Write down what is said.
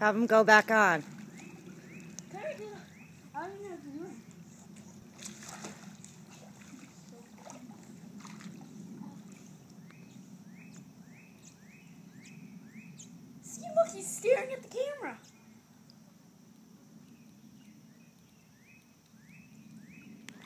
Have them go back on. I don't even know what to do. See, look, he's staring at the camera.